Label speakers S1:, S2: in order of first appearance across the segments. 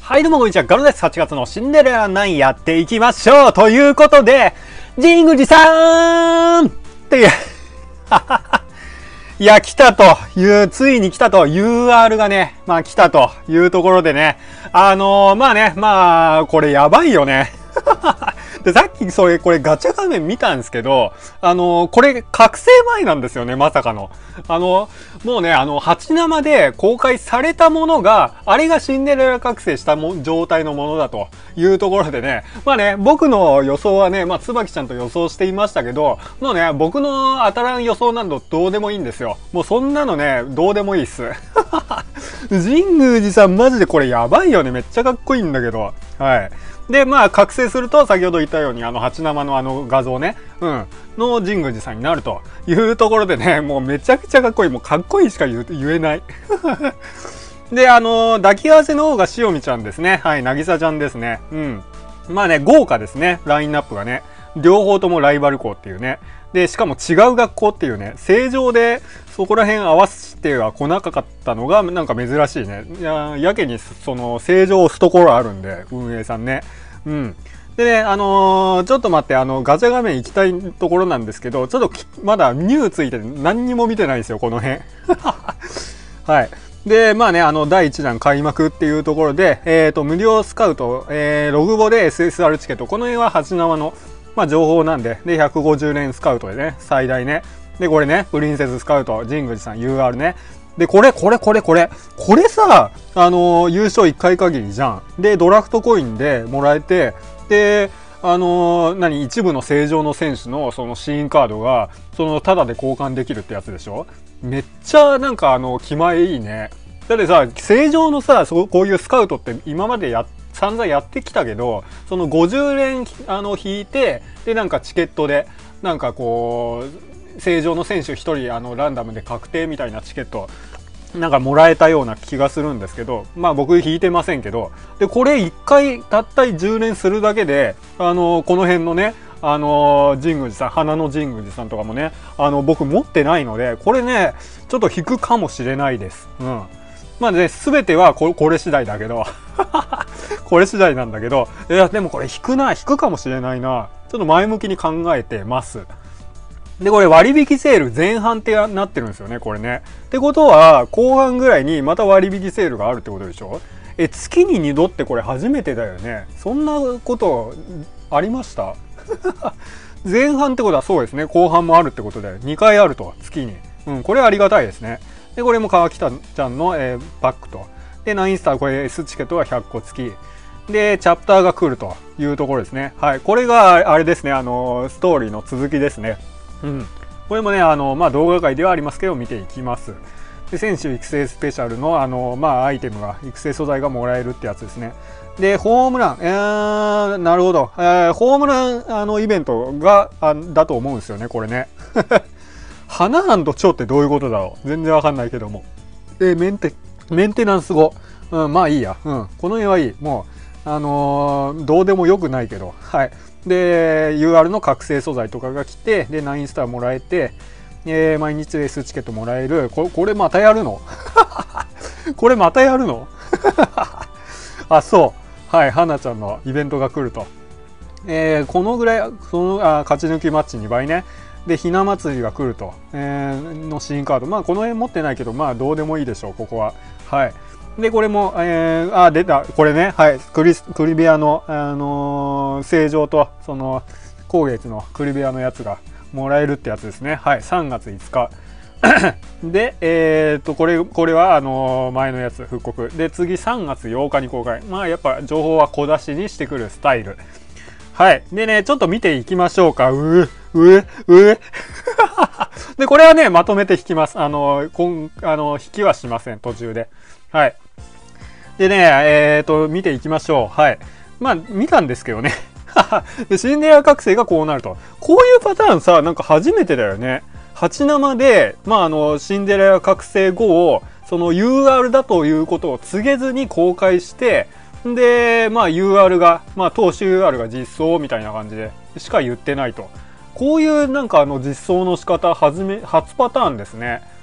S1: はい、どうもこんにちは。ガロです。8月のシンデレラ9やっていきましょうということで、神宮寺さんっていう、いや、来たという、ついに来たと、UR がね、来たというところでね、これやばいよね。で、さっきこれガチャ画面見たんですけど、これ覚醒前なんですよね、まさかの。もうね、8生で公開されたものが、あれがシンデレラ覚醒した状態のものだというところでね、僕の予想はね、椿ちゃんと予想していましたけど、もうね、僕の当たらん予想などどうでもいいんですよ。もうそんなのね、どうでもいいっす。神宮寺さんマジでこれやばいよね。めっちゃかっこいいんだけど。はい。で、覚醒すると、先ほど言ったように、8生の画像ね、の神宮寺さんになるというところでね、もうめちゃくちゃかっこいい。もうかっこいいしか言えない。で、抱き合わせの方が塩見ちゃんですね。はい、なぎさちゃんですね。豪華ですね。ラインナップがね。両方ともライバル校っていうね。で、しかも違う学校っていうね、正常でそこら辺合わせては来なかったのがなんか珍しいね。やけにその正常を押すところあるんで、運営さんね。でね、ちょっと待って、ガチャ画面行きたいところなんですけど、ちょっとまだニューついて何にも見てないですよ、この辺。はい。で、第1弾開幕っていうところで、無料スカウト、ログボで SSR チケット、この辺は8生の情報なんで、で、150連スカウトでね、最大ね。で、これね、プリンセススカウト、神宮寺さん UR ね。で、これさ、優勝1回限りじゃん。で、ドラフトコインでもらえて、で、一部の正常の選手のそのシーンカードが、タダで交換できるってやつでしょ。めっちゃ気前いいね。だってさ、正常のさ、こういうスカウトって今まで散々やってきたけど、その50連引いて、でチケットで正常の選手1人ランダムで確定みたいなチケットもらえたような気がするんですけど、僕引いてませんけど、でこれ1回たった10連するだけでこの辺のね神宮寺さん、花の神宮寺さんとかもね僕持ってないので、これねちょっと引くかもしれないです。全てはこれ次第だけどこれ次第なんだけど、いやでもこれ引くかもしれないな。ちょっと前向きに考えてます。で、これ割引セール前半ってなってるんですよね、これね。ってことは、後半ぐらいにまた割引セールがあるってことでしょ？月に2度ってこれ初めてだよね。そんなことありました？前半ってことはそうですね、後半もあるってことで、2回あると、月に。これありがたいですね。で、これも川北ちゃんの、バックと。で、9スター、これ S チケットは100個付き。で、チャプターが来るというところですね。はい。これが、あれですね、ストーリーの続きですね。これもね、動画界ではありますけど、見ていきます。で、選手育成スペシャルの、アイテムが、育成素材がもらえるってやつですね。で、ホームラン、なるほど。ホームラン、イベントが、だと思うんですよね、これね。花蝶ってどういうことだろう。全然わかんないけども。で、メンテナンス後。いいや。この辺はいい。もう、どうでもよくないけど。はい。で、UR の覚醒素材とかが来て、で、9スターもらえて、毎日 S チケットもらえる。これまたやるの？これまたやるの？あ、そう。はい、花ちゃんのイベントが来ると。このぐらい、勝ち抜きマッチ2倍ね。で、ひな祭りが来ると。のシーンカード。この辺持ってないけど、どうでもいいでしょう、ここは。はい。で、これも、出た。これね、はい。クリビアの、正常と、光月のクリビアのやつがもらえるってやつですね。はい。3月5日。で、これは、前のやつ、復刻。で、次3月8日に公開。やっぱ、情報は小出しにしてくるスタイル。はい。でね、ちょっと見ていきましょうか。で、これはね、まとめて引きます。引きはしません、途中で。はい。でね、見ていきましょう。はい。見たんですけどね。で、シンデレラ覚醒がこうなると。こういうパターンさ、初めてだよね。8生で、シンデレラ覚醒後を、UR だということを告げずに公開して、で、UR が、投手 UR が実装みたいな感じでしか言ってないと。こういう実装の仕方、初パターンですね。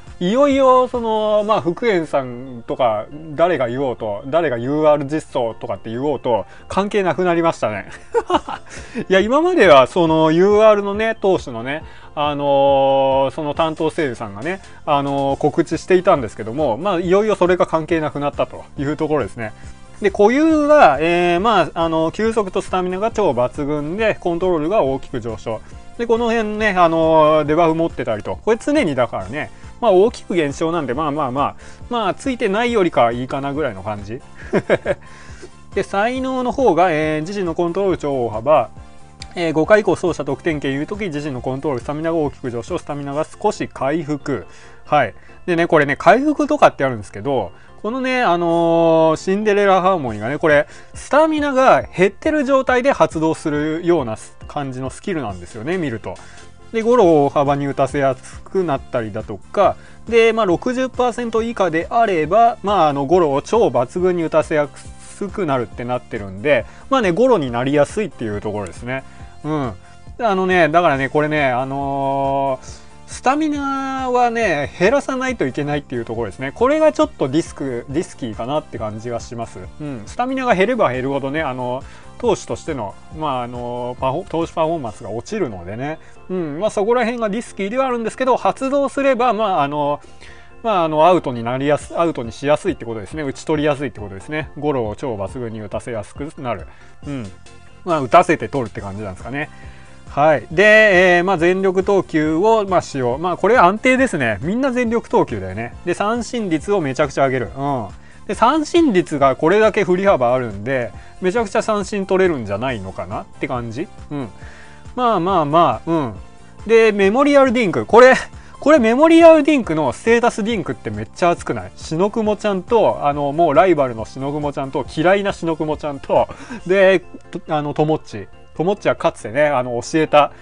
S1: いよいよ、まあ、福円さんとか、誰が言おうと、誰が UR 実装とかって言おうと、関係なくなりましたね。いや、今までは、UR のね、当主のね、その担当声優さんがね、告知していたんですけども、まあ、いよいよそれが関係なくなったというところですね。で、固有が、まあ、球速とスタミナが超抜群で、コントロールが大きく上昇。で、この辺ね、デバフ持ってたりと、これ常にだからね、まあ大きく減少なんで、まあ、ついてないよりかはいいかなぐらいの感じ。で、才能の方が、自身のコントロール超大幅、5回以降走者得点圏いうとき、自身のコントロール、スタミナが大きく上昇、スタミナが少し回復。はい。でね、これね、回復とかってあるんですけど、このね、シンデレラハーモニーがね、これ、スタミナが減ってる状態で発動するような感じのスキルなんですよね、見ると。で、ゴロを大幅に打たせやすくなったりだとか、で、まあ 60% 以下であれば、まあゴロを超抜群に打たせやすくなるってなってるんで、まあね、ゴロになりやすいっていうところですね。うん。だからね、これね、スタミナはね、減らさないといけないっていうところですね。これがちょっとリスキーかなって感じがします。うん。スタミナが減れば減るほどね、投手としての、まあ、投手パフォーマンスが落ちるのでね。うん。まあ、そこら辺がリスキーではあるんですけど、発動すれば、まあ、アウトにしやすいってことですね。打ち取りやすいってことですね。ゴロを超抜群に打たせやすくなる。うん。まあ、打たせて取るって感じなんですかね。はい。で、まあ、全力投球を、まあ、使用。まあ、これ安定ですね。みんな全力投球だよね。で、三振率をめちゃくちゃ上げる。うん。で、三振率がこれだけ振り幅あるんで、めちゃくちゃ三振取れるんじゃないのかなって感じ。うん。まあ、うん。で、メモリアルディンク。これメモリアルディンクのステータスディンクってめっちゃ熱くない？しのくもちゃんと、もうライバルのしのくもちゃんと、嫌いなしのくもちゃんと、で、ともっち。ともっちはかつてね、教えた、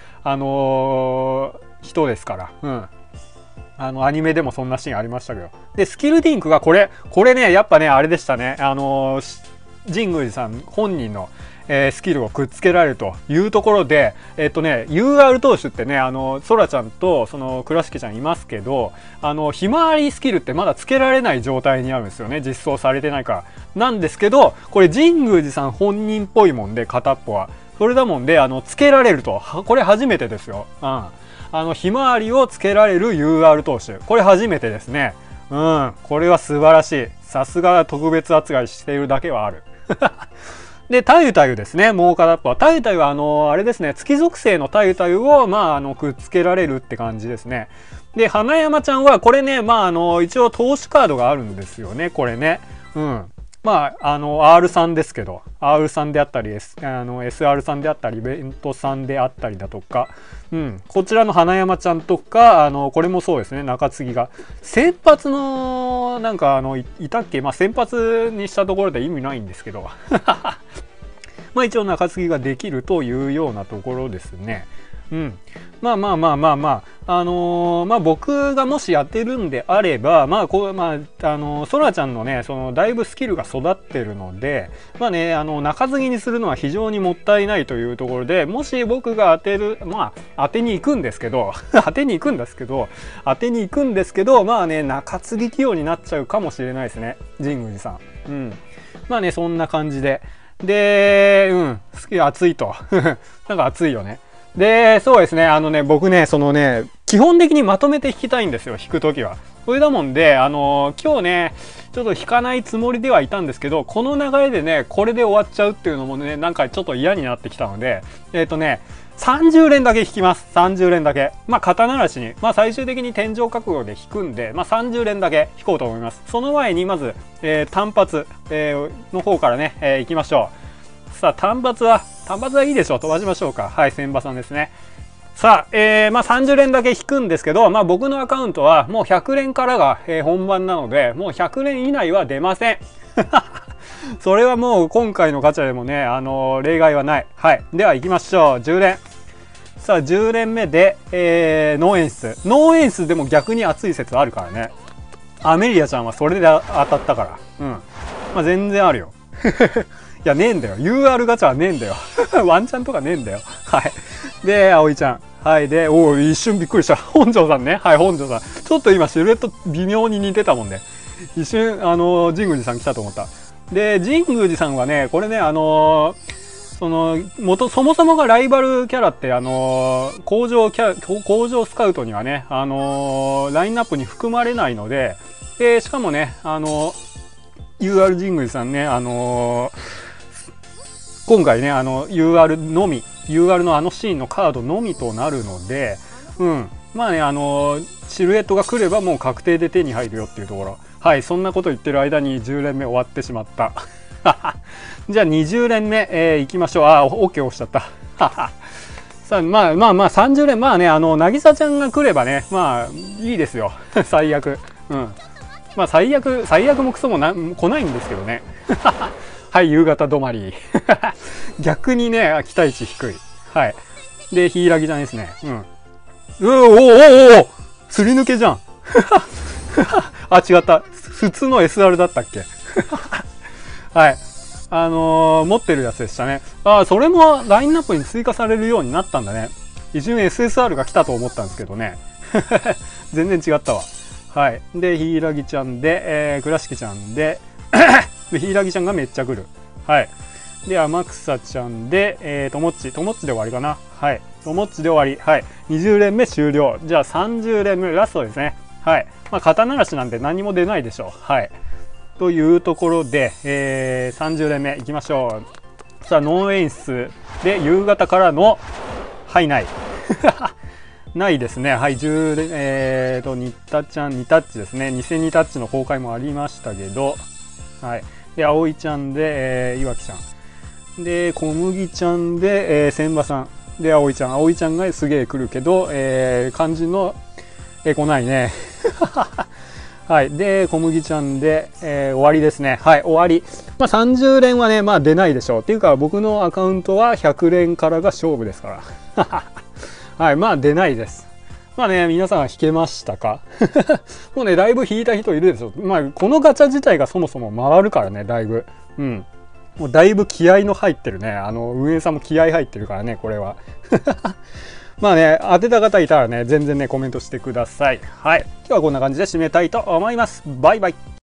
S1: 人ですから。うん。アニメでもそんなシーンありましたけど。で、スキルディンクがこれね、やっぱね、あれでしたね。神宮寺さん本人の、スキルをくっつけられるというところで、UR 投手ってね、ソラちゃんと、倉敷ちゃんいますけど、ひまわりスキルってまだつけられない状態にあるんですよね。実装されてないから。なんですけど、これ神宮寺さん本人っぽいもんで、片っぽは。それだもんで、つけられると。これ初めてですよ。うん。ひまわりをつけられる UR 投手。これ初めてですね。うん。これは素晴らしい。さすが特別扱いしているだけはある。で、タユタユですね。もう片っぽは。タユタユは、あれですね。月属性のタユタユを、まあ、くっつけられるって感じですね。で、花山ちゃんは、これね、まあ、一応投資カードがあるんですよね。これね。うん。まあ、R3 ですけど、R3 であったり、SR さんであったり、イベントさんであったりだとか、うん、こちらの花山ちゃんとか、これもそうですね、中継ぎが。先発の、なんか、いたっけ？まあ、先発にしたところで意味ないんですけど、まあ、一応中継ぎができるというようなところですね。うん。まあ、僕がもしやってるんであれば、ソラちゃんのね、だいぶスキルが育ってるので、まあね、中継ぎにするのは非常にもったいないというところで、もし僕が当てに行くんですけど、まあね、中継ぎ起用になっちゃうかもしれないですね。神宮寺さん。うん。まあね、そんな感じで。で、うん、好き、熱いと。なんか熱いよね。で、そうですね、僕ね、基本的にまとめて弾きたいんですよ、弾くときは。それだもんで、今日ね、ちょっと弾かないつもりではいたんですけど、この流れでね、これで終わっちゃうっていうのもね、なんかちょっと嫌になってきたので、30連だけ弾きます。30連だけ。まあ、肩慣らしに。まあ、最終的に天井覚悟で弾くんで、まあ、30連だけ弾こうと思います。その前に、まず、単発、の方からね、行きましょう。さあ、単発はいいでしょう。飛ばしましょうか。はい、千葉さんですね。さあ、まあ、30連だけ引くんですけど、まあ、僕のアカウントはもう100連からが、本番なので、もう100連以内は出ません。それはもう今回のガチャでもね、例外はない。はい。では行きましょう。10連。さあ、10連目で、ノー演出。ノー演出でも逆に熱い説あるからね。アメリアちゃんはそれで当たったから。うん。まあ、全然あるよ。いや、ねえんだよ。UR ガチャはねえんだよ。ワンチャンとかねえんだよ。はい。で、葵ちゃん。 はい。で、おお、一瞬びっくりした。本庄さんね。はい、本庄さん。ちょっと今シルエット微妙に似てたもんね。一瞬、神宮寺さん来たと思った。で、神宮寺さんはね、これね、そもそもがライバルキャラって、工場スカウトにはね、ラインナップに含まれないので、で、しかもね、UR 神宮寺さんね、今回ね、UR のみ、UR のシーンのカードのみとなるので、うん。まあね、シルエットが来ればもう確定で手に入るよっていうところ。はい、そんなこと言ってる間に10連目終わってしまった。じゃあ20連目、いきましょう。あ、OK 押しちゃった。さあ、まあ30連、まあね、渚ちゃんが来ればね、まあ、いいですよ。最悪。うん。まあ、最悪もクソも来ないんですけどね。はい、夕方止まり。逆にね、期待値低い。はい。で、ヒイラギちゃんですね。うん。おすり抜けじゃん。あ、違った。普通の SR だったっけ。はい。持ってるやつでしたね。あ、それもラインナップに追加されるようになったんだね。一瞬 SSR が来たと思ったんですけどね。全然違ったわ。はい。で、ヒイラギちゃんで、倉敷ちゃんで、で、ヒイラギちゃんがめっちゃ来る。はい。で、天草ちゃんで、ともっちで終わりかな。はい。ともっちで終わり。はい。20連目終了。じゃあ30連目ラストですね。はい。まあ、肩慣らしなんで何も出ないでしょう。はい。というところで、30連目いきましょう。さあ、ノン演出で夕方からの、はい、ない。ないですね。はい、ニタちゃん、ニタッチですね。偽ニタッチの公開もありましたけど、はい。で、葵ちゃんで、岩木ちゃん。で、小麦ちゃんで、千葉さん。で、葵ちゃんがすげえ来るけど、肝心の、来ないね。はい。で、小麦ちゃんで、終わりですね。はい、終わり。まあ、30連はね、まあ出ないでしょう。っていうか、僕のアカウントは100連からが勝負ですから。はい、まあ出ないです。まあね、皆さん引けましたか？もうね、だいぶ引いた人いるでしょ。まあ、このガチャ自体がそもそも回るからね、だいぶ。うん。もうだいぶ気合の入ってるね。運営さんも気合入ってるからね、これは。まあね、当てた方いたらね、全然ね、コメントしてください。はい。今日はこんな感じで締めたいと思います。バイバイ。